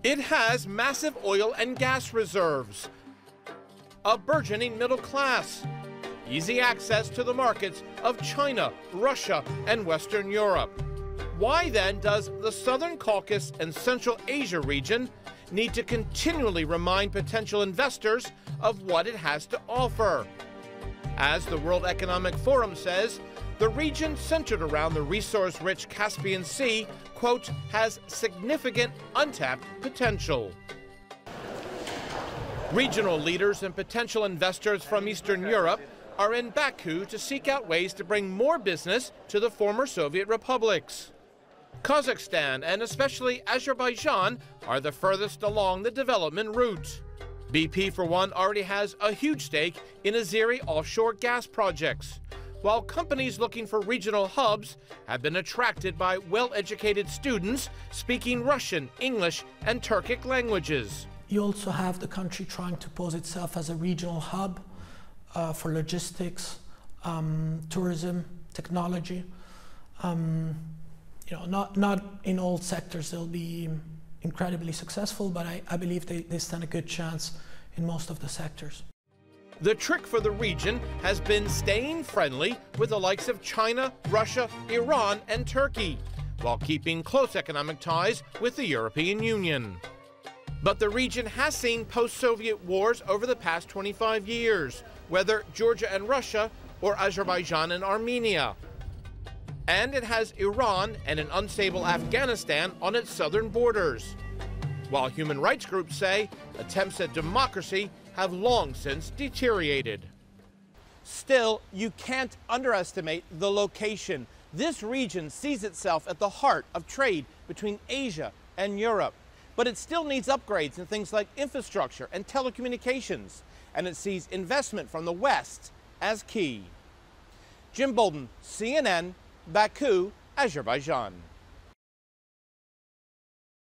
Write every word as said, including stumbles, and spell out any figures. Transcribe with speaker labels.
Speaker 1: It has massive oil and gas reserves, a burgeoning middle class, easy access to the markets of China, Russia, and Western Europe. Why then does the Southern Caucasus and Central Asia region need to continually remind potential investors of what it has to offer? As the World Economic Forum says, the region centered around the resource-rich Caspian Sea, quote, has significant untapped potential. Regional leaders and potential investors from Eastern Europe are in Baku to seek out ways to bring more business to the former Soviet republics. Kazakhstan and especially Azerbaijan are the furthest along the development route. B P, for one, already has a huge stake in Azeri offshore gas projects, while companies looking for regional hubs have been attracted by well-educated students speaking Russian, English, and Turkic languages.
Speaker 2: You also have the country trying to pose itself as a regional hub uh, for logistics, um, tourism, technology. Um, you know, not, not in all sectors they'll be incredibly successful, but I, I believe they, they stand a good chance in most of the sectors.
Speaker 1: The trick for the region has been staying friendly with the likes of China, Russia, Iran, and Turkey, while keeping close economic ties with the European Union. But the region has seen post-Soviet wars over the past twenty-five years, whether Georgia and Russia or Azerbaijan and Armenia. And it has Iran and an unstable Afghanistan on its southern borders. While human rights groups say attempts at democracy have long since deteriorated. Still, you can't underestimate the location. This region sees itself at the heart of trade between Asia and Europe. But it still needs upgrades in things like infrastructure and telecommunications, and it sees investment from the West as key. Jim Bolden, C N N, Baku, Azerbaijan.